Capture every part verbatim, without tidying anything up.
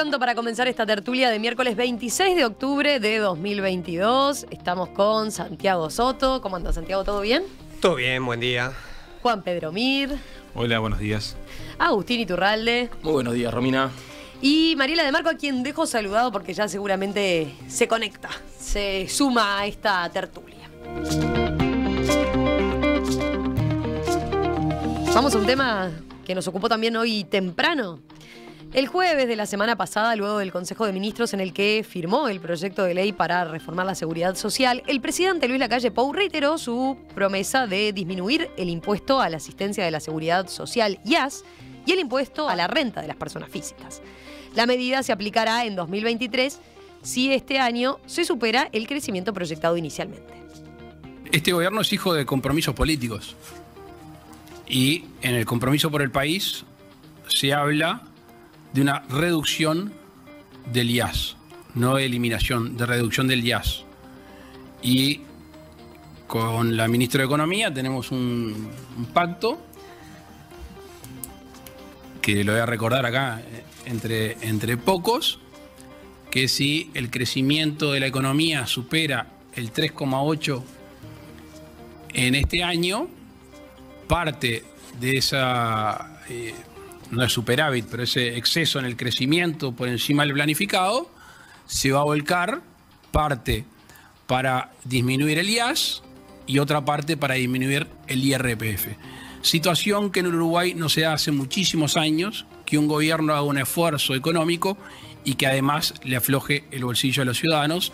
pronto para comenzar esta tertulia de miércoles veintiséis de octubre de dos mil veintidós. Estamos con Santiago Soto. ¿Cómo anda, Santiago? ¿Todo bien? Todo bien, buen día. Juan Pedro Mir. Hola, buenos días. Agustín Iturralde. Muy buenos días, Romina. Y Mariela de Marco, a quien dejo saludado porque ya seguramente se conecta, se suma a esta tertulia. Vamos a un tema que nos ocupó también hoy temprano. El jueves de la semana pasada, luego del Consejo de Ministros en el que firmó el proyecto de ley para reformar la seguridad social, el presidente Luis Lacalle Pou reiteró su promesa de disminuir el impuesto a la asistencia de la seguridad social, I A S, y el impuesto a la renta de las personas físicas. La medida se aplicará en dos mil veintitrés si este año se supera el crecimiento proyectado inicialmente. Este gobierno es hijo de compromisos políticos. Y en el compromiso por el país se habla de una reducción del I A S, no de eliminación, de reducción del I A S. Y con la ministra de Economía tenemos un, un pacto que lo voy a recordar acá entre, entre pocos, que si el crecimiento de la economía supera el tres coma ocho en este año, parte de esa, eh, no es superávit, pero ese exceso en el crecimiento por encima del planificado, se va a volcar parte para disminuir el I A S y otra parte para disminuir el I R P F. Situación que en Uruguay no se da hace muchísimos años, que un gobierno haga un esfuerzo económico y que además le afloje el bolsillo a los ciudadanos.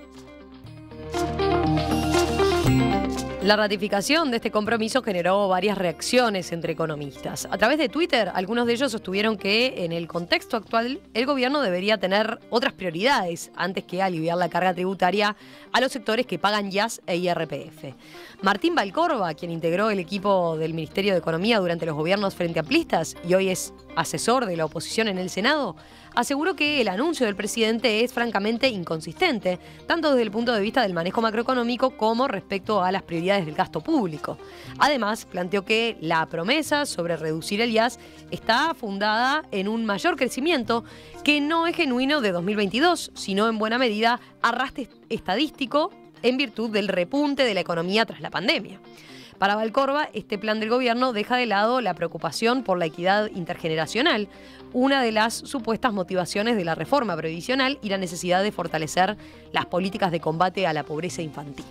La ratificación de este compromiso generó varias reacciones entre economistas. A través de Twitter, algunos de ellos sostuvieron que en el contexto actual el gobierno debería tener otras prioridades antes que aliviar la carga tributaria a los sectores que pagan I A S e I R P F. Martín Valcorba, quien integró el equipo del Ministerio de Economía durante los gobiernos frente amplistas y hoy es asesor de la oposición en el Senado, aseguró que el anuncio del presidente es francamente inconsistente, tanto desde el punto de vista del manejo macroeconómico como respecto a las prioridades del gasto público. Además, planteó que la promesa sobre reducir el I A S está fundada en un mayor crecimiento que no es genuino de dos mil veintidós, sino en buena medida arrastre estadístico en virtud del repunte de la economía tras la pandemia. Para Valcorba, este plan del gobierno deja de lado la preocupación por la equidad intergeneracional, una de las supuestas motivaciones de la reforma previsional y la necesidad de fortalecer las políticas de combate a la pobreza infantil.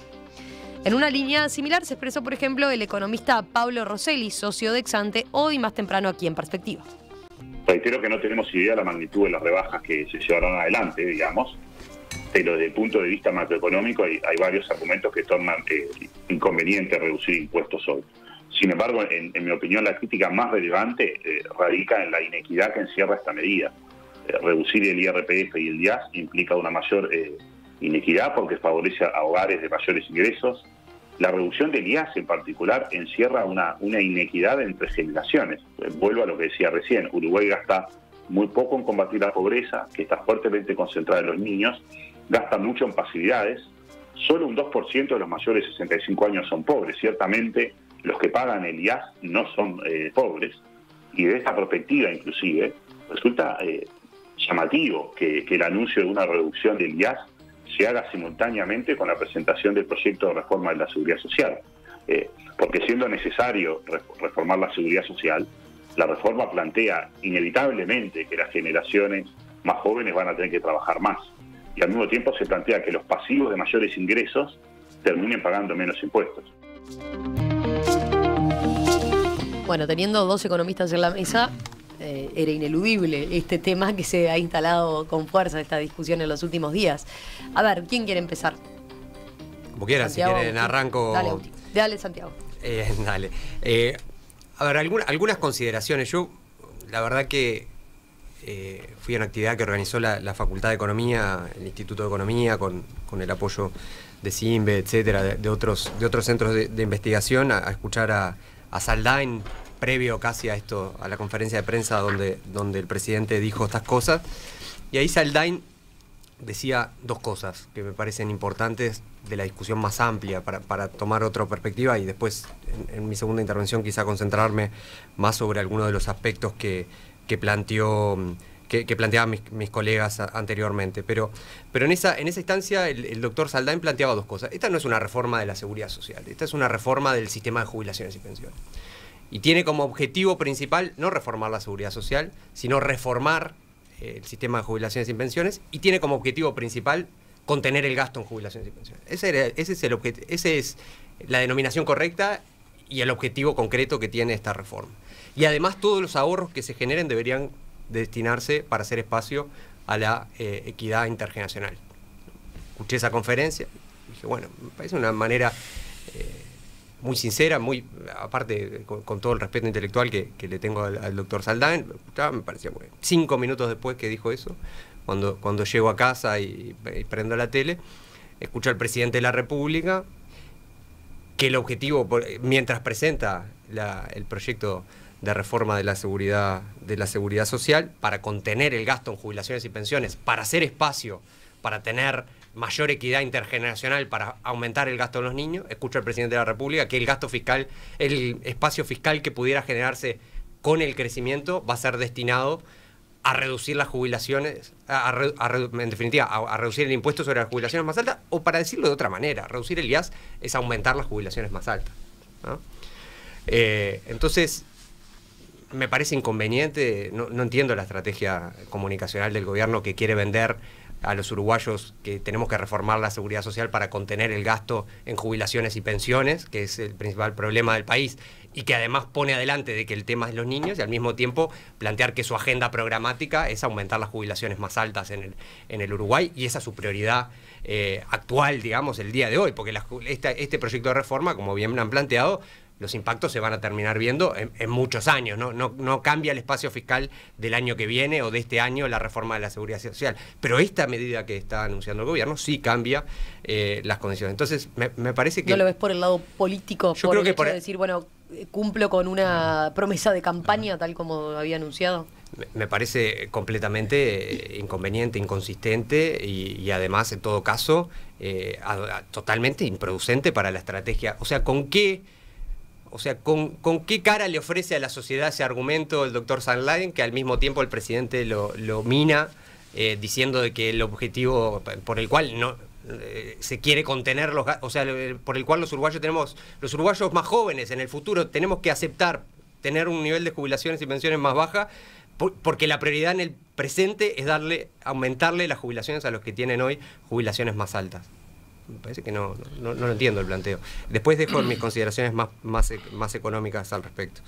En una línea similar se expresó, por ejemplo, el economista Pablo Rosselli, socio de Exante, hoy más temprano aquí en Perspectiva. Reitero que no tenemos idea de la magnitud de las rebajas que se llevaron adelante, digamos, pero desde el punto de vista macroeconómico hay, hay varios argumentos que tornan eh, inconveniente reducir impuestos hoy. Sin embargo, en, en mi opinión, la crítica más relevante eh, radica en la inequidad que encierra esta medida. Eh, reducir el I R P F y el I A S implica una mayor eh, inequidad porque favorece a hogares de mayores ingresos. La reducción del I A S en particular encierra una, una inequidad entre generaciones. Eh, vuelvo a lo que decía recién, Uruguay gasta muy poco en combatir la pobreza, que está fuertemente concentrada en los niños, gasta mucho en pasividades. Solo un dos por ciento de los mayores de sesenta y cinco años son pobres. Ciertamente, los que pagan el I A S no son eh, pobres. Y de esta perspectiva, inclusive, resulta eh, llamativo que, que el anuncio de una reducción del I A S se haga simultáneamente con la presentación del proyecto de reforma de la seguridad social. Eh, porque siendo necesario reformar la seguridad social, la reforma plantea inevitablemente que las generaciones más jóvenes van a tener que trabajar más. Y al mismo tiempo se plantea que los pasivos de mayores ingresos terminen pagando menos impuestos. Bueno, teniendo dos economistas en la mesa, eh, era ineludible este tema que se ha instalado con fuerza esta discusión en los últimos días. A ver, ¿quién quiere empezar? Como quieras, si quieren arranco. Dale, Auti. Dale, Santiago. Eh, dale. Eh, a ver, alguna, algunas consideraciones. Yo, la verdad que eh, fui a una actividad que organizó la, la Facultad de Economía, el Instituto de Economía, con, con el apoyo de SINBE, etcétera, de, de, otros, de otros centros de, de investigación, a, a escuchar a, a Saldain previo casi a esto, a la conferencia de prensa donde, donde el presidente dijo estas cosas. Y ahí Saldain decía dos cosas que me parecen importantes de la discusión más amplia para, para tomar otra perspectiva y después en, en mi segunda intervención quizá concentrarme más sobre algunos de los aspectos que, que planteó que, que planteaban mis, mis colegas a, anteriormente. Pero, pero en, esa, en esa instancia el, el doctor Saldain planteaba dos cosas. Esta no es una reforma de la seguridad social, esta es una reforma del sistema de jubilaciones y pensiones. Y tiene como objetivo principal no reformar la seguridad social, sino reformar eh, el sistema de jubilaciones y pensiones, y tiene como objetivo principal contener el gasto en jubilaciones y pensiones. Ese, era, ese es el objetivo, ese es la denominación correcta y el objetivo concreto que tiene esta reforma. Y además todos los ahorros que se generen deberían destinarse para hacer espacio a la eh, equidad intergeneracional. Escuché esa conferencia y dije, bueno, me parece una manera eh, muy sincera, muy aparte con, con todo el respeto intelectual que, que le tengo al, al doctor Saldain, me parecía bueno. Cinco minutos después que dijo eso, cuando, cuando llego a casa y, y prendo la tele, escucho al presidente de la República que el objetivo, mientras presenta la, el proyecto de reforma de la seguridad de la seguridad social para contener el gasto en jubilaciones y pensiones, para hacer espacio, para tener mayor equidad intergeneracional, para aumentar el gasto de los niños, escucho al presidente de la República que el gasto fiscal, el espacio fiscal que pudiera generarse con el crecimiento va a ser destinado a reducir las jubilaciones, a, a, a, en definitiva, a, a reducir el impuesto sobre las jubilaciones más altas, o para decirlo de otra manera, reducir el I A S es aumentar las jubilaciones más altas, ¿no? Eh, entonces, me parece inconveniente, no, no entiendo la estrategia comunicacional del gobierno que quiere vender a los uruguayos que tenemos que reformar la seguridad social para contener el gasto en jubilaciones y pensiones, que es el principal problema del país, y que además pone adelante de que el tema es los niños, y al mismo tiempo plantear que su agenda programática es aumentar las jubilaciones más altas en el, en el Uruguay, y esa es su prioridad eh, actual, digamos, el día de hoy, porque la, esta, este proyecto de reforma, como bien me han planteado, los impactos se van a terminar viendo en, en muchos años, ¿no? No, no cambia el espacio fiscal del año que viene o de este año la reforma de la seguridad social. Pero esta medida que está anunciando el gobierno sí cambia eh, las condiciones. Entonces, me, me parece que... ¿No lo ves por el lado político? Yo por creo el que hecho por... de decir, bueno, cumplo con una promesa de campaña tal como había anunciado. Me parece completamente eh, inconveniente, inconsistente y, y además, en todo caso, eh, a, a, totalmente improducente para la estrategia. O sea, ¿con qué... O sea, ¿con, ¿con qué cara le ofrece a la sociedad ese argumento el doctor Saldain, que al mismo tiempo el presidente lo, lo mina, eh, diciendo de que el objetivo por el cual no eh, se quiere contener los gastos, o sea, por el cual los uruguayos tenemos, los uruguayos más jóvenes en el futuro tenemos que aceptar tener un nivel de jubilaciones y pensiones más baja, por, porque la prioridad en el presente es darle, aumentarle las jubilaciones a los que tienen hoy jubilaciones más altas? Me parece que no, no, no lo entiendo el planteo. Después dejo mis consideraciones más, más, más económicas al respecto.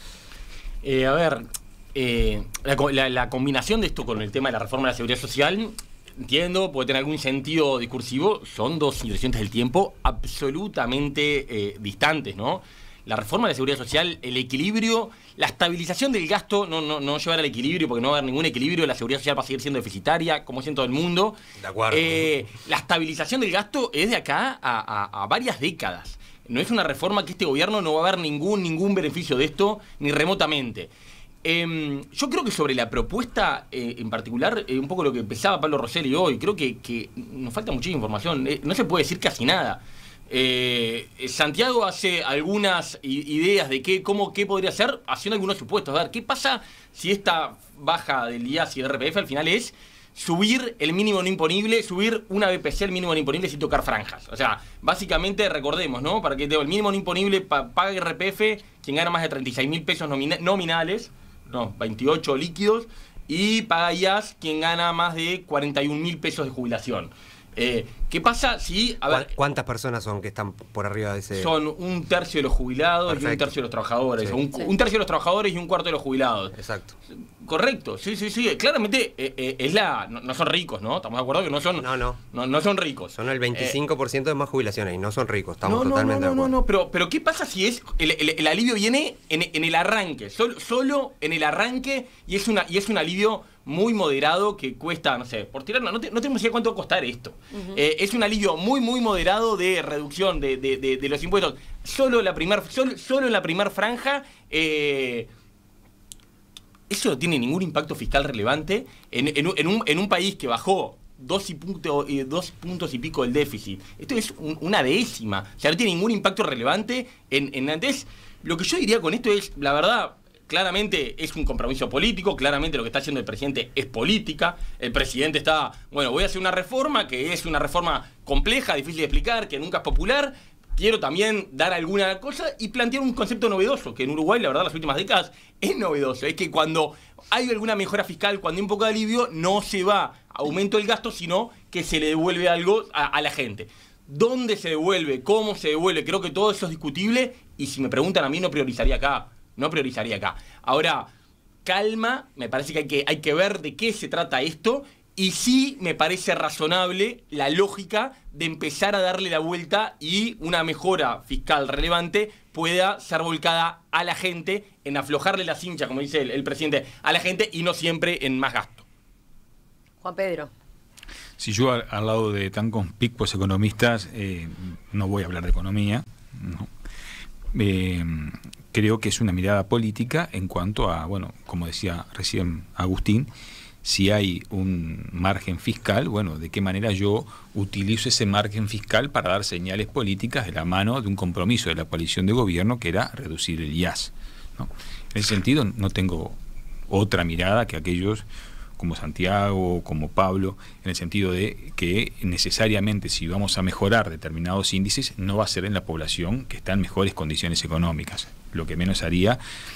Eh, a ver, eh, la, la, la combinación de esto con el tema de la reforma de la seguridad social, entiendo, puede tener algún sentido discursivo, son dos situaciones del tiempo absolutamente eh, distantes, ¿no? La reforma de la seguridad social, el equilibrio, la estabilización del gasto, no, no, no llevar al equilibrio, porque no va a haber ningún equilibrio, la seguridad social va a seguir siendo deficitaria, como es en todo el mundo. De acuerdo. Eh, la estabilización del gasto es de acá a, a, a varias décadas. No es una reforma que este gobierno no va a ver ningún, ningún beneficio de esto, ni remotamente. Eh, yo creo que sobre la propuesta eh, en particular, eh, un poco lo que pensaba Pablo Rosselli hoy, creo que, que nos falta muchísima información, eh, no se puede decir casi nada. Eh, Santiago hace algunas ideas de qué, cómo, qué podría ser, haciendo algunos supuestos. A ver, ¿qué pasa si esta baja del I A S y del R P F al final es subir el mínimo no imponible, subir una B P C al mínimo no imponible sin tocar franjas? O sea, básicamente recordemos, ¿no? Para que el mínimo no imponible pa pague R P F quien gana más de treinta y seis mil pesos nomina nominales, no, veintiocho líquidos, y paga I A S quien gana más de cuarenta y un mil pesos de jubilación. Eh, ¿Qué pasa si... A ver, ¿cuántas personas son que están por arriba de ese...? Son un tercio de los jubilados. Perfecto. Y un tercio de los trabajadores. Sí. Un, sí. un tercio de los trabajadores y un cuarto de los jubilados. Exacto. Correcto, sí, sí, sí. Claramente eh, eh, es la... No, no son ricos, ¿no? ¿Estamos de acuerdo que no son... No, no. No, no son ricos. Son el veinticinco por ciento eh, de más jubilaciones y no son ricos. Estamos no, totalmente no, no, de acuerdo. No, no, pero, pero ¿qué pasa si es... El, el, el alivio viene en, en el arranque. Solo, solo en el arranque y es, una, y es un alivio muy moderado que cuesta, no sé, por tirar... No, no, te, no tenemos idea cuánto va a costar esto. Uh-huh. eh, es un alivio muy, muy moderado de reducción de, de, de, de los impuestos. Solo, la primer, solo, solo en la primera franja... Eh, eso no tiene ningún impacto fiscal relevante en, en, en, un, en un país que bajó dos, y punto, eh, dos puntos y pico del déficit. Esto es un, una décima. O sea, no tiene ningún impacto relevante en, en antes. Lo que yo diría con esto es, la verdad, claramente es un compromiso político, claramente lo que está haciendo el presidente es política. El presidente está, bueno, voy a hacer una reforma que es una reforma compleja, difícil de explicar, que nunca es popular. Quiero también dar alguna cosa y plantear un concepto novedoso, que en Uruguay, la verdad, las últimas décadas es novedoso. Es que cuando hay alguna mejora fiscal, cuando hay un poco de alivio, no se va a aumento del gasto, sino que se le devuelve algo a, a la gente. ¿Dónde se devuelve? ¿Cómo se devuelve? Creo que todo eso es discutible y si me preguntan a mí no priorizaría acá. No priorizaría acá. Ahora, calma, me parece que hay que, hay que ver de qué se trata esto y sí me parece razonable la lógica de empezar a darle la vuelta y una mejora fiscal relevante pueda ser volcada a la gente, en aflojarle la cincha, como dice el, el presidente, a la gente y no siempre en más gasto. Juan Pedro. Si yo al, al lado de tan conspicuos economistas eh, no voy a hablar de economía, no. Eh, creo que es una mirada política en cuanto a, bueno, como decía recién Agustín, si hay un margen fiscal, bueno, de qué manera yo utilizo ese margen fiscal para dar señales políticas de la mano de un compromiso de la coalición de gobierno que era reducir el I A S, ¿no? En ese sentido no tengo otra mirada que aquellos como Santiago, como Pablo, en el sentido de que necesariamente si vamos a mejorar determinados índices, no va a ser en la población que está en mejores condiciones económicas. Lo que menos haría,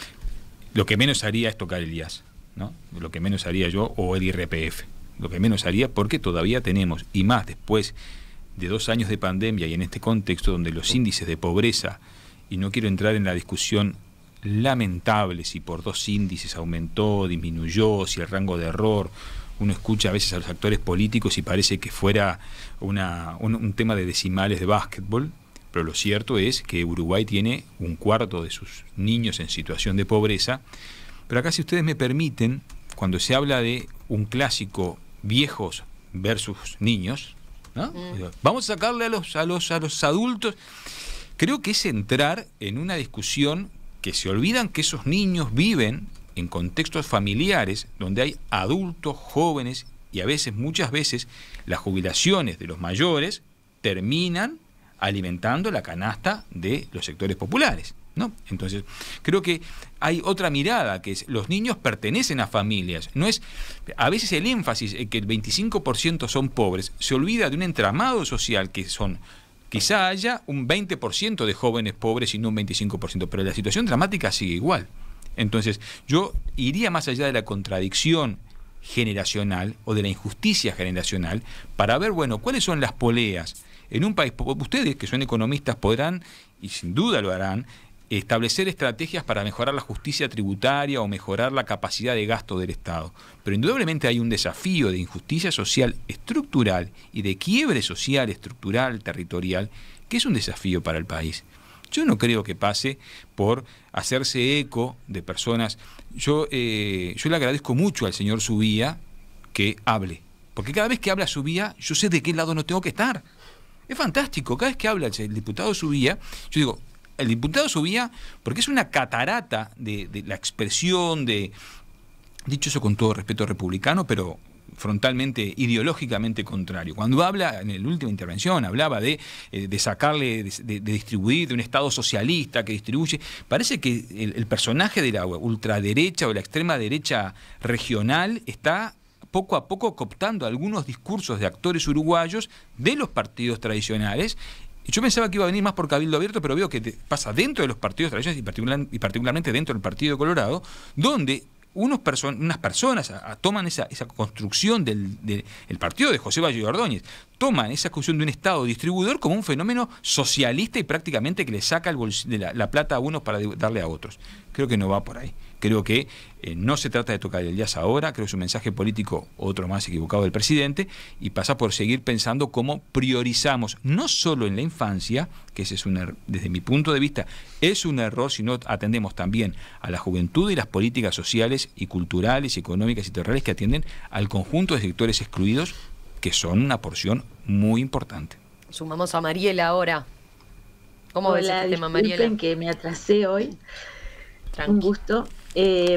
lo que menos haría es tocar el I A S, ¿no? Lo que menos haría yo, o el I R P F. Lo que menos haría, porque todavía tenemos, y más después de dos años de pandemia y en este contexto donde los índices de pobreza, y no quiero entrar en la discusión lamentable si por dos índices aumentó, disminuyó, si el rango de error, uno escucha a veces a los actores políticos y parece que fuera una, un, un tema de decimales de básquetbol, pero lo cierto es que Uruguay tiene un cuarto de sus niños en situación de pobreza. Pero acá, si ustedes me permiten, cuando se habla de un clásico viejos versus niños, ¿no? Mm. Vamos a sacarle a los, a los, a los adultos, creo que es entrar en una discusión que se olvidan que esos niños viven en contextos familiares donde hay adultos, jóvenes y a veces, muchas veces, las jubilaciones de los mayores terminan alimentando la canasta de los sectores populares, ¿no? Entonces, creo que hay otra mirada, que es los niños pertenecen a familias. No es, a veces el énfasis en que el veinticinco por ciento son pobres, se olvida de un entramado social que son... Quizá haya un veinte por ciento de jóvenes pobres y no un veinticinco por ciento, pero la situación dramática sigue igual. Entonces, yo iría más allá de la contradicción generacional o de la injusticia generacional para ver, bueno, cuáles son las poleas en un país. Ustedes, que son economistas, podrán, y sin duda lo harán, establecer estrategias para mejorar la justicia tributaria o mejorar la capacidad de gasto del Estado. Pero indudablemente hay un desafío de injusticia social estructural y de quiebre social, estructural, territorial, que es un desafío para el país. Yo no creo que pase por hacerse eco de personas. Yo, eh, yo le agradezco mucho al señor Subía que hable, porque cada vez que habla Subía, yo sé de qué lado no tengo que estar. Es fantástico, cada vez que habla el diputado Subía, yo digo, el diputado Subía, porque es una catarata de, de la expresión de, dicho eso con todo respeto republicano, pero frontalmente, ideológicamente contrario. Cuando habla, en la última intervención, hablaba de, de sacarle, de, de distribuir, de un Estado socialista que distribuye, parece que el, el personaje de la ultraderecha o la extrema derecha regional está poco a poco cooptando algunos discursos de actores uruguayos de los partidos tradicionales. Yo pensaba que iba a venir más por Cabildo Abierto, pero veo que te pasa dentro de los partidos tradicionales y, particular, y particularmente dentro del Partido Colorado, donde unos perso unas personas a, a, toman esa, esa construcción del, del el partido de José Valle Ordóñez, toman esa construcción de un Estado distribuidor como un fenómeno socialista y prácticamente que le saca el de la, la plata a unos para darle a otros. Creo que no va por ahí. Creo que eh, no se trata de tocar el jazz ahora, creo que es un mensaje político, otro más equivocado del presidente, y pasa por seguir pensando cómo priorizamos, no solo en la infancia, que ese es un er desde mi punto de vista, es un error, sino atendemos también a la juventud y las políticas sociales y culturales, y económicas y territoriales que atienden al conjunto de sectores excluidos, que son una porción muy importante. Sumamos a Mariela ahora. ¿Cómo Hola, ves este tema, Mariela? Disculpen que me atrasé hoy. Tranqui. Un gusto. Eh,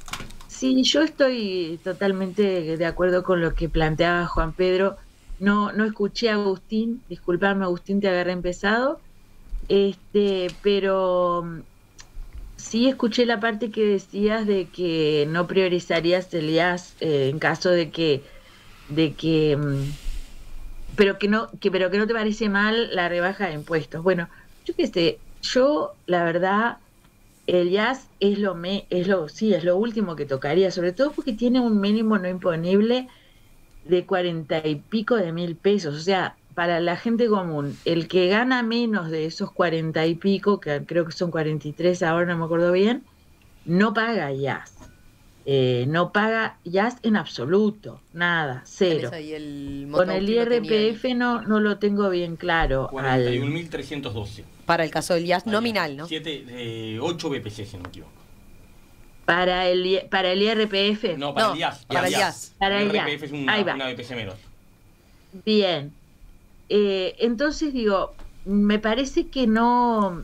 sí, yo estoy totalmente de acuerdo con lo que planteaba Juan Pedro. No, no escuché a Agustín, disculpame Agustín, te agarré empezado. Este, pero sí escuché la parte que decías de que no priorizarías el I A S eh, en caso de que, de que, mm, pero que no, que pero que no te parece mal la rebaja de impuestos. Bueno, yo qué sé, yo la verdad el I A S es lo me, es lo, sí, es lo último que tocaría, sobre todo porque tiene un mínimo no imponible de cuarenta y pico de mil pesos, o sea, para la gente común, el que gana menos de esos cuarenta y pico, que creo que son cuarenta y tres ahora, no me acuerdo bien, no paga I A S. Eh, no paga I A S en absoluto, nada, cero. Ahí el Con el I R P F no, no lo tengo bien claro. cuarenta y un mil trescientos doce. Para el caso del I A S nominal, ¿no? siete, eh, ocho B P C, si no me equivoco. Para el, para el I R P F. No, para No, el I A S. para el I A S. Para el I I A R S. P F es una, Ahí va. una B P C menos. Bien. Eh, entonces digo, me parece que no,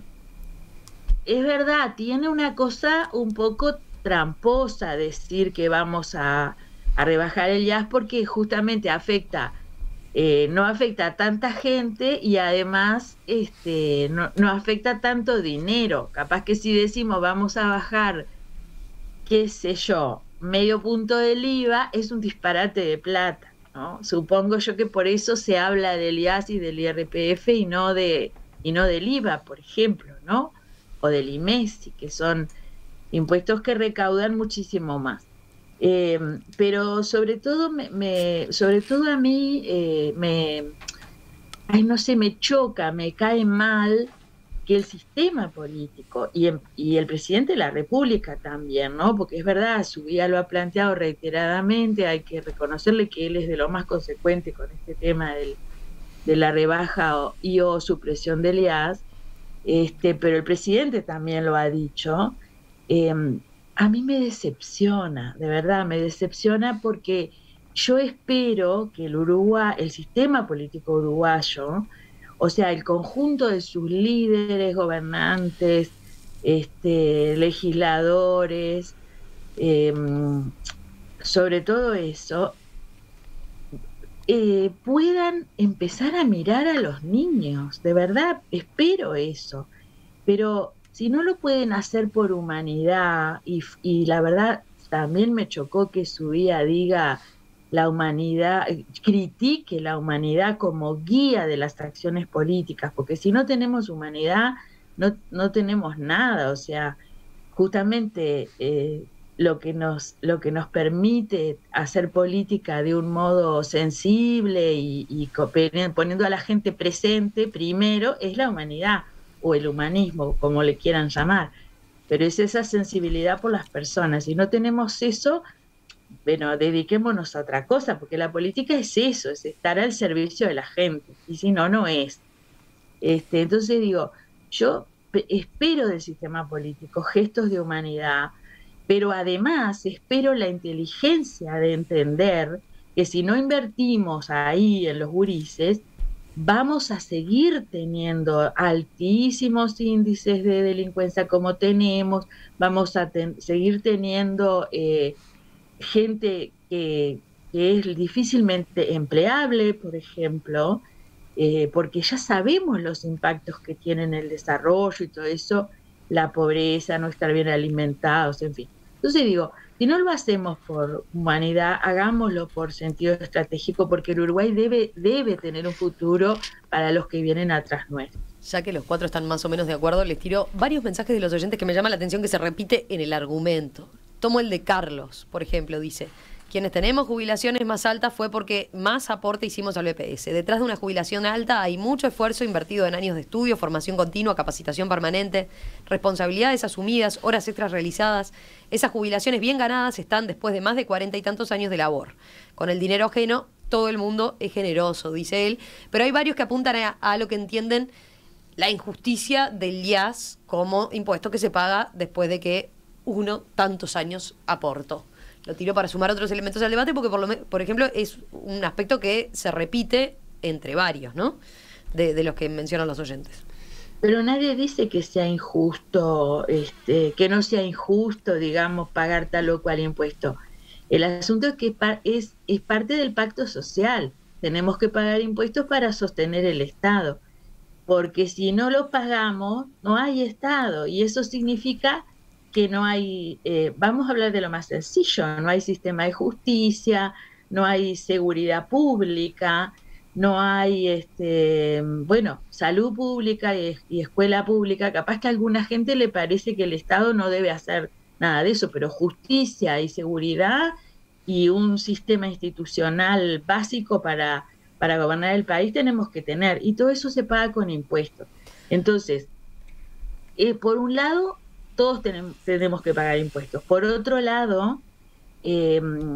es verdad, tiene una cosa un poco tramposa decir que vamos a, a rebajar el I A S porque justamente afecta, eh, no afecta a tanta gente y además este, no, no afecta tanto dinero. Capaz que si decimos vamos a bajar, qué sé yo, medio punto del I V A, es un disparate de plata. ¿No? Supongo yo que por eso se habla del I A S y del I R P F y no de y no del I V A, por ejemplo, ¿no? O del I M E S I, que son impuestos que recaudan muchísimo más. Eh, pero sobre todo me, me sobre todo a mí eh, me ay no sé, me choca, me cae mal que el sistema político y, y el presidente de la República también, ¿no? Porque es verdad, su guía lo ha planteado reiteradamente, hay que reconocerle que él es de lo más consecuente con este tema del, de la rebaja o, y o supresión del I A S, este, pero el presidente también lo ha dicho. Eh, a mí me decepciona, de verdad, me decepciona porque yo espero que el Uruguay, el sistema político uruguayo, o sea, el conjunto de sus líderes, gobernantes, este, legisladores, eh, sobre todo eso, eh, puedan empezar a mirar a los niños. De verdad, espero eso. Pero si no lo pueden hacer por humanidad, y, y la verdad también me chocó que su día diga la humanidad, critique la humanidad como guía de las acciones políticas, porque si no tenemos humanidad, no, no tenemos nada. O sea, justamente eh, lo que nos, lo que nos permite hacer política de un modo sensible y, y poniendo a la gente presente primero es la humanidad, o el humanismo, como le quieran llamar. Pero es esa sensibilidad por las personas. Si no tenemos eso, bueno, dediquémonos a otra cosa, porque la política es eso, es estar al servicio de la gente, y si no, no es. Este, entonces digo, yo espero del sistema político gestos de humanidad, pero además espero la inteligencia de entender que si no invertimos ahí en los gurises, vamos a seguir teniendo altísimos índices de delincuencia como tenemos, vamos a ten- seguir teniendo eh, gente que, que es difícilmente empleable, por ejemplo, eh, porque ya sabemos los impactos que tienen el desarrollo y todo eso, la pobreza, no estar bien alimentados, en fin. Entonces digo, si no lo hacemos por humanidad, hagámoslo por sentido estratégico, porque el Uruguay debe, debe tener un futuro para los que vienen atrás nuestro. Ya que los cuatro están más o menos de acuerdo, les tiro varios mensajes de los oyentes que me llama la atención que se repite en el argumento. Tomo el de Carlos, por ejemplo, dice: quienes tenemos jubilaciones más altas fue porque más aporte hicimos al B P S. Detrás de una jubilación alta hay mucho esfuerzo invertido en años de estudio, formación continua, capacitación permanente, responsabilidades asumidas, horas extras realizadas. Esas jubilaciones bien ganadas están después de más de cuarenta y tantos años de labor. Con el dinero ajeno, todo el mundo es generoso, dice él. Pero hay varios que apuntan a, a lo que entienden la injusticia del I A S como impuesto que se paga después de que uno tantos años aportó. Lo tiro para sumar otros elementos al debate porque, por, lo, por ejemplo, es un aspecto que se repite entre varios, ¿no? De, de los que mencionan los oyentes. Pero nadie dice que sea injusto, este, que no sea injusto, digamos, pagar tal o cual impuesto. El asunto es que es, es parte del pacto social. Tenemos que pagar impuestos para sostener el Estado. Porque si no lo pagamos, no hay Estado. Y eso significa que no hay, eh, vamos a hablar de lo más sencillo, no hay sistema de justicia, no hay seguridad pública, no hay, este, bueno, salud pública y, y escuela pública. Capaz que a alguna gente le parece que el Estado no debe hacer nada de eso, pero justicia y seguridad y un sistema institucional básico para, para gobernar el país tenemos que tener, y todo eso se paga con impuestos. Entonces, eh, por un lado, todos tenemos, tenemos que pagar impuestos. Por otro lado, eh,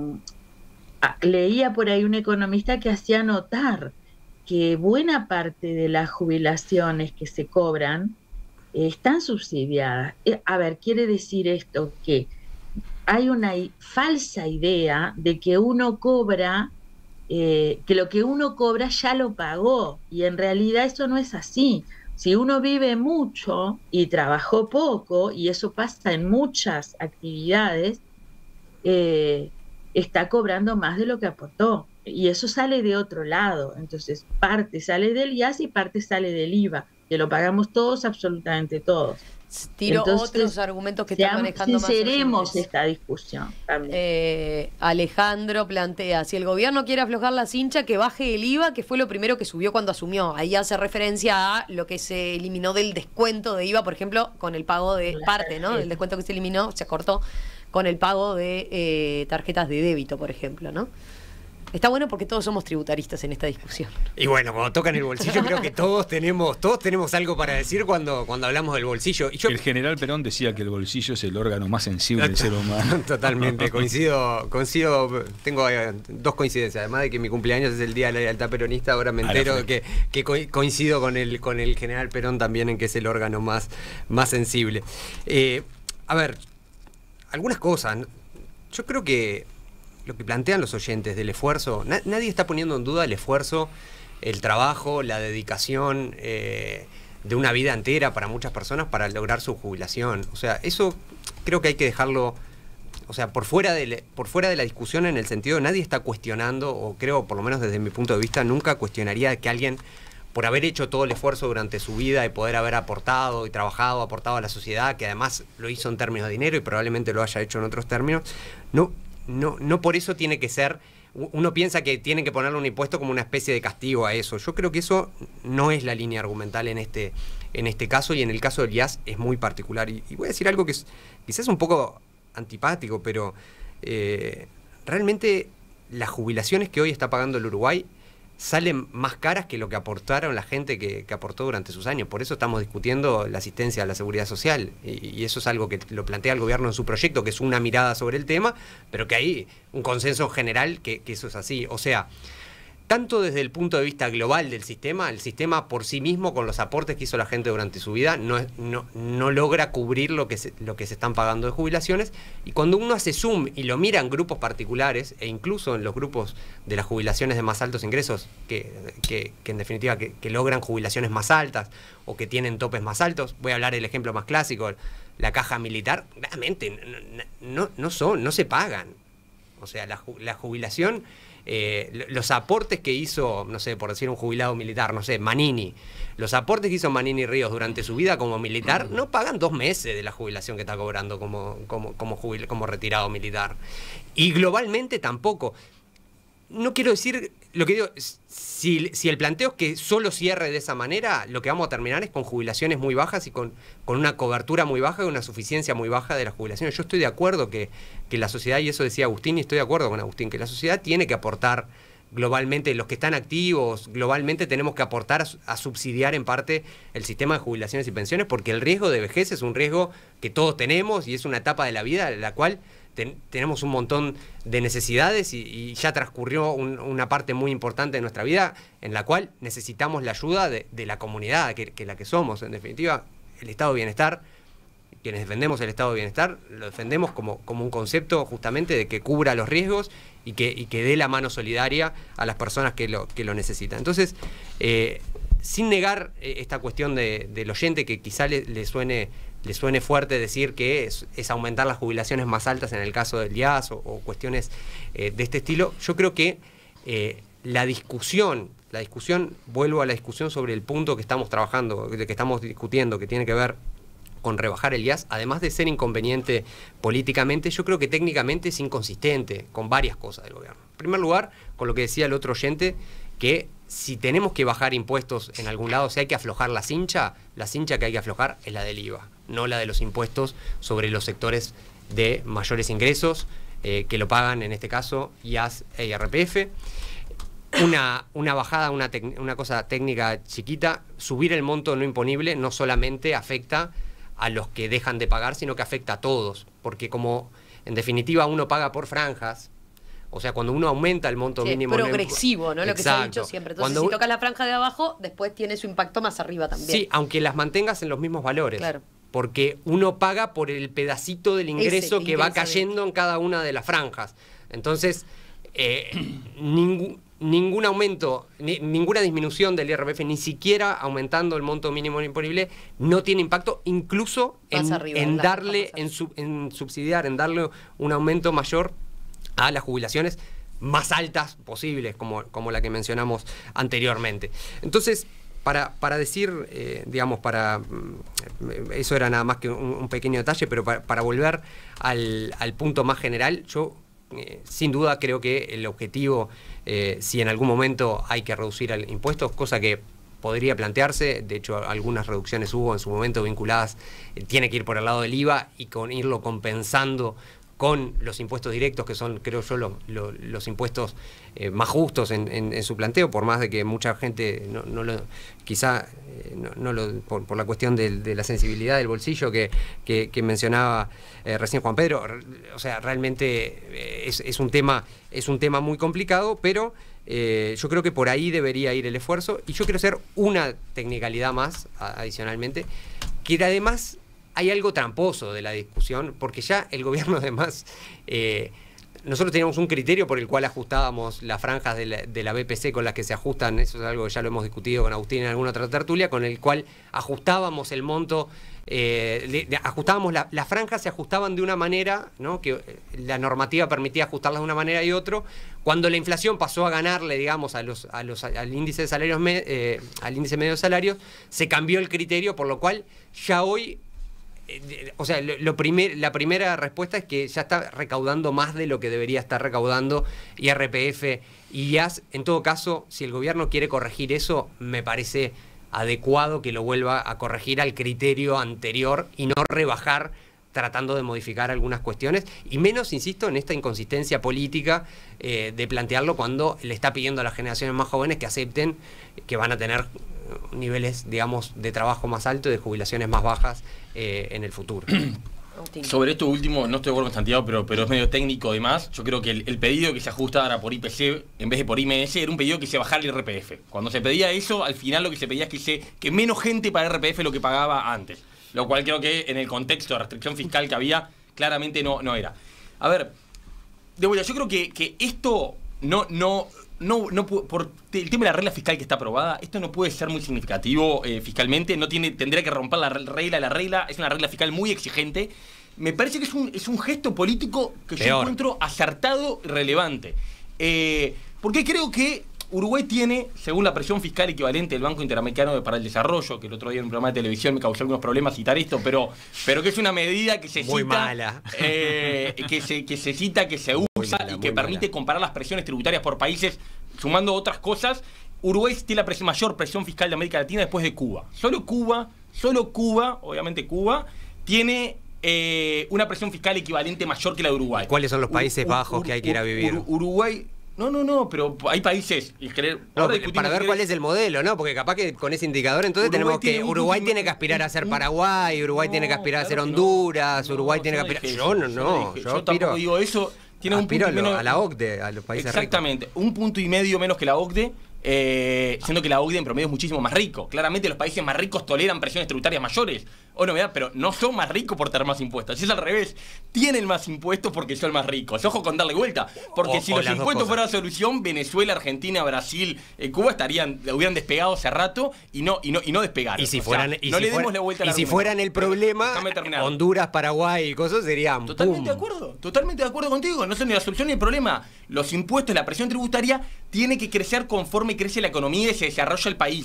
leía por ahí un economista que hacía notar que buena parte de las jubilaciones que se cobran eh, están subsidiadas. Eh, a ver, quiere decir esto que hay una falsa idea de que uno cobra, eh, que lo que uno cobra ya lo pagó, y en realidad eso no es así. Si uno vive mucho y trabajó poco, y eso pasa en muchas actividades, eh, está cobrando más de lo que aportó, y eso sale de otro lado. Entonces parte sale del I A S y parte sale del I V A, que lo pagamos todos, absolutamente todos. Tiro Entonces, otros argumentos que están manejando más sinceremos oyentes. esta discusión también. Eh, Alejandro plantea, si el gobierno quiere aflojar la cincha, que baje el I V A, que fue lo primero que subió cuando asumió. Ahí hace referencia a lo que se eliminó del descuento de I V A, por ejemplo, con el pago de parte, ¿no? El descuento que se eliminó, se cortó con el pago de eh, tarjetas de débito, por ejemplo, ¿no? Está bueno porque todos somos tributaristas en esta discusión. Y bueno, cuando tocan el bolsillo, creo que todos tenemos todos tenemos algo para decir cuando, cuando hablamos del bolsillo. Y yo... El general Perón decía que el bolsillo es el órgano más sensible del ser humano. Totalmente, coincido, coincido, tengo eh, dos coincidencias. Además de que mi cumpleaños es el día de la lealtad peronista, ahora me entero que, que coincido con el, con el general Perón también en que es el órgano más, más sensible. Eh, a ver, algunas cosas. Yo creo que lo que plantean los oyentes del esfuerzo, na nadie está poniendo en duda el esfuerzo, el trabajo, la dedicación eh, de una vida entera para muchas personas para lograr su jubilación. O sea, eso creo que hay que dejarlo, o sea, por fuera de, por fuera de la discusión, en el sentido, nadie está cuestionando, o creo, por lo menos desde mi punto de vista, nunca cuestionaría que alguien, por haber hecho todo el esfuerzo durante su vida y poder haber aportado y trabajado, aportado a la sociedad, que además lo hizo en términos de dinero y probablemente lo haya hecho en otros términos, no... No, no por eso tiene que ser, uno piensa que tienen que ponerle un impuesto como una especie de castigo a eso. Yo creo que eso no es la línea argumental en este, en este caso, y en el caso del I A S es muy particular. Y, y voy a decir algo que es quizás un poco antipático, pero eh, realmente las jubilaciones que hoy está pagando el Uruguay salen más caras que lo que aportaron la gente que, que aportó durante sus años. Por eso estamos discutiendo la asistencia a la seguridad social, y, y eso es algo que lo plantea el gobierno en su proyecto, que es una mirada sobre el tema, pero que hay un consenso general que, que eso es así. O sea, tanto desde el punto de vista global del sistema, el sistema por sí mismo, con los aportes que hizo la gente durante su vida, no, es, no, no logra cubrir lo que, se, lo que se están pagando de jubilaciones. Y cuando uno hace zoom y lo mira en grupos particulares, e incluso en los grupos de las jubilaciones de más altos ingresos, que, que, que en definitiva que, que logran jubilaciones más altas o que tienen topes más altos, voy a hablar del ejemplo más clásico, la caja militar, realmente no, no, no, son, no se pagan. O sea, la, la jubilación... Eh, los aportes que hizo, no sé, por decir un jubilado militar, no sé, Manini, los aportes que hizo Manini Ríos durante su vida como militar no pagan dos meses de la jubilación que está cobrando como, como, como, jubil, como retirado militar. Y globalmente tampoco. No quiero decir, lo que digo, si, si el planteo es que solo cierre de esa manera, lo que vamos a terminar es con jubilaciones muy bajas y con, con una cobertura muy baja y una suficiencia muy baja de las jubilaciones. Yo estoy de acuerdo que, que la sociedad, y eso decía Agustín, y estoy de acuerdo con Agustín, que la sociedad tiene que aportar globalmente, los que están activos, globalmente tenemos que aportar a, a subsidiar en parte el sistema de jubilaciones y pensiones, porque el riesgo de vejez es un riesgo que todos tenemos y es una etapa de la vida en la cual ten, tenemos un montón de necesidades y, y ya transcurrió un, una parte muy importante de nuestra vida en la cual necesitamos la ayuda de, de la comunidad, que, que la que somos. En definitiva, el estado de bienestar, quienes defendemos el estado de bienestar, lo defendemos como, como un concepto justamente de que cubra los riesgos y que, y que dé la mano solidaria a las personas que lo, que lo necesitan. Entonces, eh, sin negar eh, esta cuestión de, del oyente, que quizá le, le, suene, le suene fuerte decir que es, es aumentar las jubilaciones más altas en el caso del I A S o, o cuestiones eh, de este estilo, yo creo que eh, la discusión, la discusión, vuelvo a la discusión sobre el punto que estamos trabajando, de que estamos discutiendo, que tiene que ver con rebajar el I A S, además de ser inconveniente políticamente, yo creo que técnicamente es inconsistente con varias cosas del gobierno. En primer lugar, con lo que decía el otro oyente, que si tenemos que bajar impuestos en algún lado, si hay que aflojar la cincha, la cincha que hay que aflojar es la del I V A, no la de los impuestos sobre los sectores de mayores ingresos, eh, que lo pagan en este caso I A S e I R P F. Una, una bajada, una, una cosa técnica chiquita, subir el monto no imponible no solamente afecta a los que dejan de pagar, sino que afecta a todos, porque como en definitiva uno paga por franjas, o sea, cuando uno aumenta el monto sí, mínimo... Es progresivo, ¿no? Lo Exacto. que se ha dicho siempre. Entonces, cuando si tocas la franja de abajo, después tiene su impacto más arriba también. Sí, aunque las mantengas en los mismos valores. Claro. Porque uno paga por el pedacito del ingreso Ese, que va cayendo en cada una de las franjas. Entonces, eh, ningún... ningún aumento, ni, ninguna disminución del I R P F, ni siquiera aumentando el monto mínimo imponible, no tiene impacto, incluso en, arriba, en darle, en, sub, en subsidiar, en darle un aumento mayor a las jubilaciones más altas posibles, como, como la que mencionamos anteriormente. Entonces, para, para decir, eh, digamos, para eso era nada más que un, un pequeño detalle, pero para, para volver al, al punto más general, yo Eh, sin duda creo que el objetivo, eh, si en algún momento hay que reducir el impuestos, cosa que podría plantearse, de hecho algunas reducciones hubo en su momento vinculadas, eh, tiene que ir por el lado del I V A y con irlo compensando con los impuestos directos, que son, creo yo, lo, lo, los impuestos eh, más justos en, en, en su planteo, por más de que mucha gente no, no lo, quizá eh, no, no lo, por, por la cuestión de, de la sensibilidad del bolsillo que, que, que mencionaba eh, recién Juan Pedro. O sea, realmente es, es un tema, es un tema muy complicado, pero eh, yo creo que por ahí debería ir el esfuerzo. Y yo quiero hacer una tecnicalidad más, adicionalmente, que además hay algo tramposo de la discusión, porque ya el gobierno además, eh, nosotros teníamos un criterio por el cual ajustábamos las franjas de la, de la B P C con las que se ajustan, eso es algo que ya lo hemos discutido con Agustín en alguna otra tertulia, con el cual ajustábamos el monto, eh, de, de, ajustábamos la, las franjas se ajustaban de una manera, ¿no? Que la normativa permitía ajustarlas de una manera y otro. Cuando la inflación pasó a ganarle, digamos, a los, a los, al índice de salarios, me, eh, al índice medio de salarios, se cambió el criterio, por lo cual ya hoy, o sea, lo, lo primer, la primera respuesta es que ya está recaudando más de lo que debería estar recaudando I R P F y I A S. En todo caso, si el gobierno quiere corregir eso, me parece adecuado que lo vuelva a corregir al criterio anterior y no rebajar tratando de modificar algunas cuestiones, y menos, insisto, en esta inconsistencia política eh, de plantearlo cuando le está pidiendo a las generaciones más jóvenes que acepten que van a tener niveles, digamos, de trabajo más alto y de jubilaciones más bajas eh, en el futuro. Sobre esto último, no estoy de acuerdo con Santiago, pero, pero es medio técnico además. Yo creo que el, el pedido que se ajustara por I P C en vez de por I M S era un pedido que se bajara el I R P F. Cuando se pedía eso, al final lo que se pedía es que, se, que menos gente pague I R P F lo que pagaba antes. Lo cual creo que en el contexto de restricción fiscal que había, claramente no, no era. A ver, de vuelta, yo creo que, que esto no... no No, no, por el tema de la regla fiscal que está aprobada, esto no puede ser muy significativo eh, fiscalmente, no tiene, tendría que romper la regla, la regla es una regla fiscal muy exigente. Me parece que es un, es un gesto político que Peor. yo encuentro acertado y relevante. Eh, porque creo que Uruguay tiene, según la presión fiscal equivalente del Banco Interamericano para el Desarrollo, que el otro día en un programa de televisión me causó algunos problemas citar esto, pero, pero que es una medida que se muy cita, mala. Eh, que, se, que se cita, que se usa mala, y que permite mala. comparar las presiones tributarias por países, sumando otras cosas. Uruguay tiene la presión, mayor presión fiscal de América Latina después de Cuba. Solo Cuba, solo Cuba, obviamente Cuba, tiene eh, una presión fiscal equivalente mayor que la de Uruguay. ¿Cuáles son los Países Ur Bajos Ur que hay que ir a vivir? Ur Uruguay... No, no, no, pero hay países... Y querer, no, para ver cuál es el modelo, ¿no? Porque capaz que con ese indicador entonces Uruguay tenemos que... Tiene Uruguay tiene que aspirar a ser Paraguay, Uruguay no, tiene que aspirar a ser Honduras, no, Uruguay no, tiene que aspirar... Yo no, no, yo, yo tampoco digo eso. Tiene un punto a, lo, menos, a la O C D E, a los países exactamente, ricos. un punto y medio menos que la O C D E, eh, siendo que la O C D E en promedio es muchísimo más rico. Claramente los países más ricos toleran presiones tributarias mayores. O no, ¿verdad? Pero no son más ricos por tener más impuestos. Es al revés. Tienen más impuestos porque son más ricos. Ojo con darle vuelta. Porque o, si los impuestos fueran la solución, Venezuela, Argentina, Brasil, eh, Cuba estarían, hubieran despegado hace rato y no, y no, y no despegaron. Y si fueran, o sea, y no si le demos fuera, la vuelta a y la si fueran el problema, Honduras, Paraguay y cosas serían. Totalmente ¡pum! de acuerdo. Totalmente de acuerdo contigo. No son ni la solución ni el problema. Los impuestos, la presión tributaria tiene que crecer conforme crece la economía y se desarrolla el país.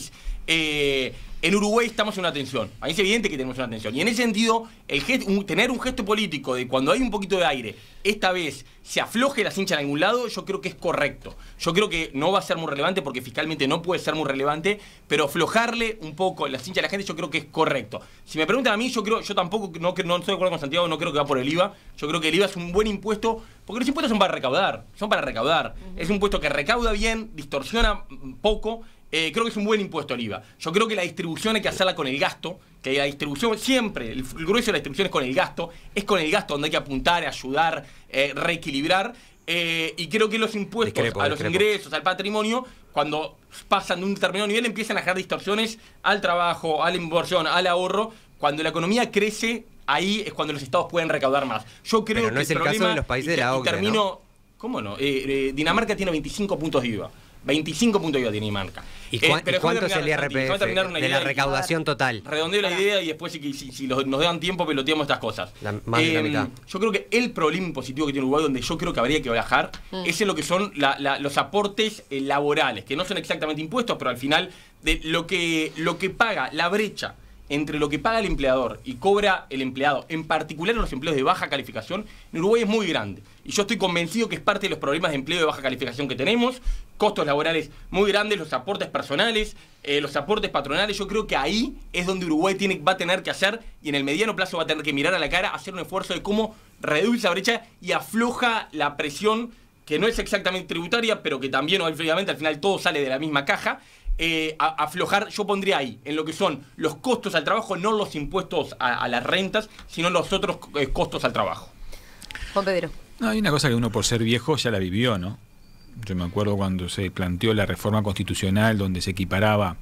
Eh, en Uruguay estamos en una tensión. Ahí es evidente que tenemos una tensión. Y en ese sentido, el gesto, un, tener un gesto político de cuando hay un poquito de aire, esta vez se afloje la cincha en algún lado, yo creo que es correcto. Yo creo que no va a ser muy relevante porque fiscalmente no puede ser muy relevante, pero aflojarle un poco la cincha a la gente yo creo que es correcto. Si me preguntan a mí, yo creo, yo tampoco no, no estoy de acuerdo con Santiago, no creo que va por el I V A. Yo creo que el I V A es un buen impuesto, porque los impuestos son para recaudar, son para recaudar. Uh-huh. Es un impuesto que recauda bien, distorsiona poco. Eh, creo que es un buen impuesto el I V A. Yo creo que la distribución hay que hacerla con el gasto, que la distribución siempre, el, el grueso de la distribución es con el gasto, es con el gasto donde hay que apuntar, ayudar, eh, reequilibrar, eh, y creo que los impuestos discrepo, a los discrepo. ingresos, al patrimonio, cuando pasan de un determinado nivel empiezan a generar distorsiones al trabajo, a la inversión, al ahorro. Cuando la economía crece, ahí es cuando los estados pueden recaudar más. Yo creo Pero no que es el, el caso de los países y, de la O C D E, termino, ¿no? ¿Cómo no? Eh, eh, Dinamarca tiene veinticinco puntos de I V A. veinticinco puntos de I V A tiene Dinamarca. ¿Y, cu eh, ¿y cuánto es el I R P F de la recaudación y, total? Redondeo la idea y después, si, si, si los, nos dan tiempo, peloteamos estas cosas. La, más eh, de la mitad. Yo creo que el problema impositivo que tiene Uruguay, donde yo creo que habría que bajar, mm. es en lo que son la, la, los aportes eh, laborales, que no son exactamente impuestos, pero al final, de lo que, lo que paga la brecha entre lo que paga el empleador y cobra el empleado, en particular en los empleos de baja calificación, en Uruguay es muy grande. Y yo estoy convencido que es parte de los problemas de empleo de baja calificación que tenemos, costos laborales muy grandes, los aportes personales, eh, los aportes patronales. Yo creo que ahí es donde Uruguay tiene, va a tener que hacer, y en el mediano plazo va a tener que mirar a la cara, hacer un esfuerzo de cómo reduce esa brecha y afloja la presión, que no es exactamente tributaria, pero que también, obviamente, al final todo sale de la misma caja. Eh, a, aflojar, yo pondría ahí, en lo que son los costos al trabajo, no los impuestos a, a las rentas, sino los otros eh, costos al trabajo. Juan Pedro. No, hay una cosa que uno por ser viejo ya la vivió, ¿no? Yo me acuerdo cuando se planteó la reforma constitucional donde se equiparaba,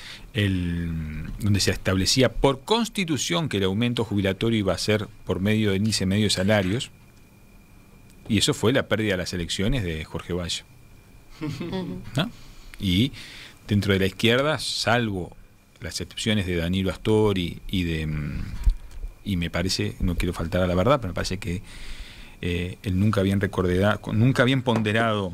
el, donde se establecía por constitución que el aumento jubilatorio iba a ser por medio de índice medio de salarios, y eso fue la pérdida de las elecciones de Jorge Valle, ¿no? Y dentro de la izquierda, salvo las excepciones de Danilo Astori y de y me parece, no quiero faltar a la verdad, pero me parece que eh, el nunca bien recordado, nunca bien ponderado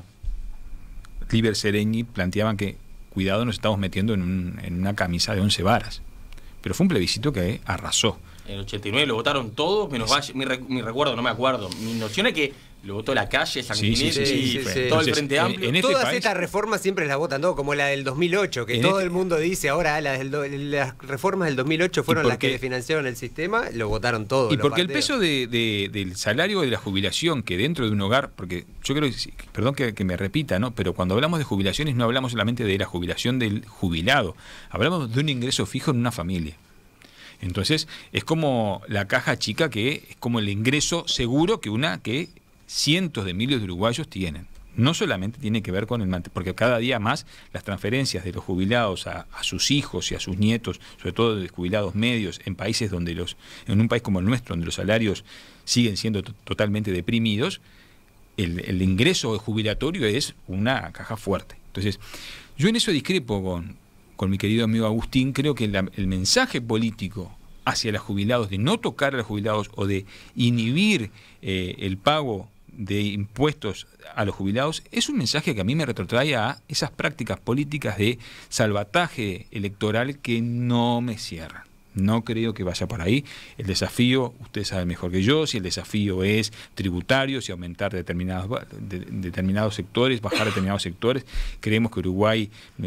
Liber Seregni planteaban que cuidado, nos estamos metiendo en, un, en una camisa de once varas. Pero fue un plebiscito que arrasó. En el ochenta y nueve lo votaron todos, menos sí. Valle, mi, re, mi recuerdo, no me acuerdo. Mi noción es que lo votó la calle, Sanguinetti, sí, sí, sí, sí, sí, sí. todo el Frente Amplio. En, en Todas país, estas reformas siempre las votan todos, como la del dos mil ocho, que todo este, el mundo dice ahora, las, del, las reformas del dos mil ocho fueron porque, las que financiaron el sistema, lo votaron todos. Y porque el peso de, de, del salario de la jubilación, que dentro de un hogar, porque yo creo, perdón que, que me repita, ¿no? Pero cuando hablamos de jubilaciones no hablamos solamente de la jubilación del jubilado, hablamos de un ingreso fijo en una familia. Entonces, es como la caja chica, que es como el ingreso seguro que una que cientos de miles de uruguayos tienen. No solamente tiene que ver con el mantenimiento, porque cada día más las transferencias de los jubilados a, a sus hijos y a sus nietos, sobre todo de jubilados medios, en países donde los, en un país como el nuestro, donde los salarios siguen siendo totalmente deprimidos, el, el ingreso jubilatorio es una caja fuerte. Entonces, yo en eso discrepo con con mi querido amigo Agustín. Creo que la, el mensaje político hacia los jubilados, de no tocar a los jubilados o de inhibir eh, el pago de impuestos a los jubilados, es un mensaje que a mí me retrotrae a esas prácticas políticas de salvataje electoral que no me cierran. No creo que vaya por ahí. El desafío, ustedes saben mejor que yo, si el desafío es tributario, si aumentar determinados, de, determinados sectores, bajar determinados sectores. Creemos que Uruguay...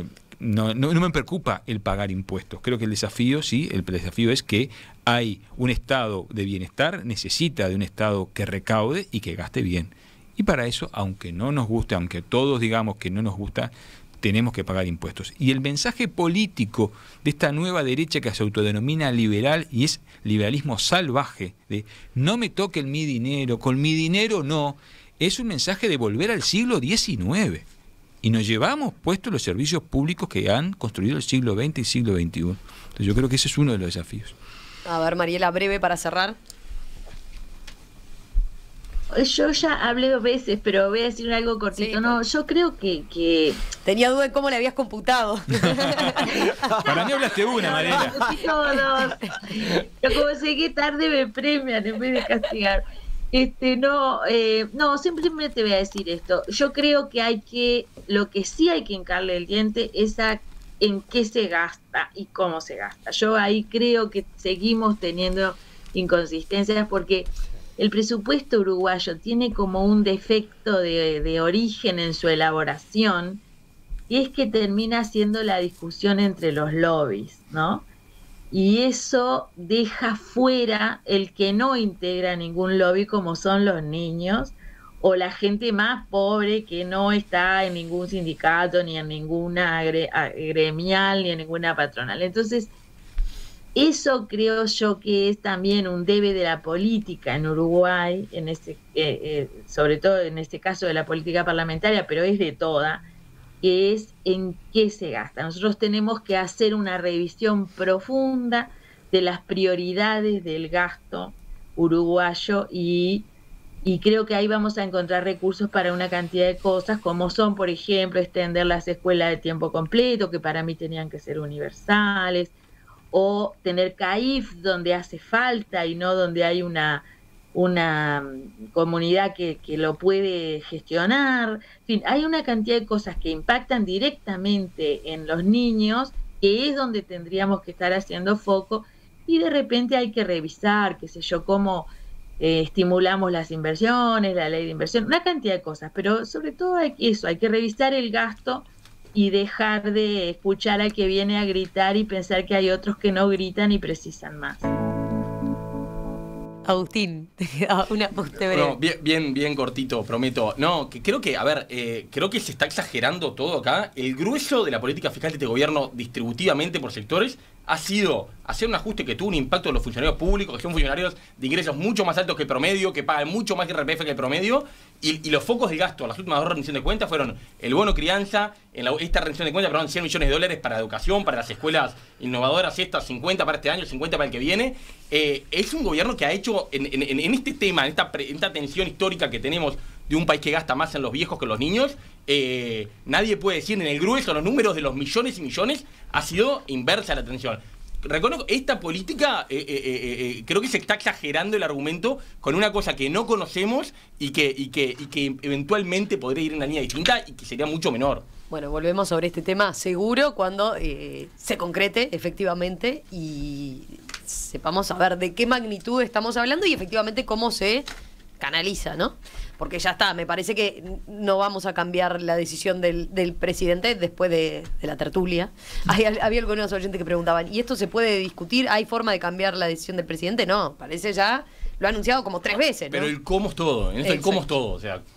No, no, no me preocupa el pagar impuestos. Creo que el desafío, sí, el desafío es que hay un estado de bienestar, necesita de un estado que recaude y que gaste bien. Y para eso, aunque no nos guste, aunque todos digamos que no nos gusta, tenemos que pagar impuestos. Y el mensaje político de esta nueva derecha que se autodenomina liberal y es liberalismo salvaje, de no me toquen mi dinero, con mi dinero no, es un mensaje de volver al siglo diecinueve. Y nos llevamos puestos los servicios públicos que han construido el siglo veinte y siglo veintiuno. Entonces yo creo que ese es uno de los desafíos. A ver, Mariela, breve para cerrar. Yo ya hablé dos veces, pero voy a decir algo cortito. Sí, no, yo creo que, que... Tenía duda de cómo le habías computado. Para mí hablaste una, Mariela. No, no. Pero como llegué tarde me premian en vez de castigar. Este, no, eh, no, simplemente te voy a decir esto. Yo creo que hay que, lo que sí hay que hincarle el diente es a en qué se gasta y cómo se gasta. Yo ahí creo que seguimos teniendo inconsistencias porque el presupuesto uruguayo tiene como un defecto de, de origen en su elaboración, y es que termina siendo la discusión entre los lobbies, ¿no? Y eso deja fuera el que no integra ningún lobby, como son los niños o la gente más pobre que no está en ningún sindicato, ni en ninguna gre gremial, ni en ninguna patronal. Entonces, eso creo yo que es también un debe de la política en Uruguay, en este, eh, eh, sobre todo en este caso de la política parlamentaria, pero es de toda, que es en qué se gasta. Nosotros tenemos que hacer una revisión profunda de las prioridades del gasto uruguayo y, y creo que ahí vamos a encontrar recursos para una cantidad de cosas, como son, por ejemplo, extender las escuelas de tiempo completo, que para mí tenían que ser universales, o tener C A I F donde hace falta y no donde hay una... una comunidad que, que lo puede gestionar. En fin, hay una cantidad de cosas que impactan directamente en los niños, que es donde tendríamos que estar haciendo foco, y de repente hay que revisar, qué sé yo, cómo eh, estimulamos las inversiones, la ley de inversión, una cantidad de cosas, pero sobre todo hay eso, hay que revisar el gasto y dejar de escuchar al que viene a gritar y pensar que hay otros que no gritan y precisan más. Agustín, una usted no, bien, bien, bien cortito, prometo. No, que creo que, a ver, eh, creo que se está exagerando todo acá. El grueso de la política fiscal de este gobierno, distributivamente por sectores, ha sido hacer un ajuste que tuvo un impacto en los funcionarios públicos, que son funcionarios de ingresos mucho más altos que el promedio, que pagan mucho más que R P F que el promedio, y, y los focos de gasto, las últimas dos rendiciones de cuentas fueron el bono crianza, en la, esta rendición de cuentas perdón, cien millones de dólares para educación, para las escuelas innovadoras, estas cincuenta para este año, cincuenta para el que viene. Eh, es un gobierno que ha hecho, en, en, en este tema, en esta, en esta tensión histórica que tenemos de un país que gasta más en los viejos que en los niños, eh, nadie puede decir en el grueso, los números de los millones y millones, ha sido inversa la tensión. Reconozco, esta política eh, eh, eh, creo que se está exagerando el argumento con una cosa que no conocemos y que, y que, y que eventualmente podría ir en una línea distinta y que sería mucho menor. Bueno, volvemos sobre este tema seguro cuando eh, se concrete efectivamente y sepamos a ver de qué magnitud estamos hablando y efectivamente cómo se canaliza, ¿no? Porque ya está, me parece que no vamos a cambiar la decisión del, del presidente después de, de la tertulia. Hay, había algunos oyentes que preguntaban, ¿y esto se puede discutir? ¿Hay forma de cambiar la decisión del presidente? No, parece ya, lo ha anunciado como tres veces, ¿no? Pero el cómo es todo, en esto el cómo es todo, o sea...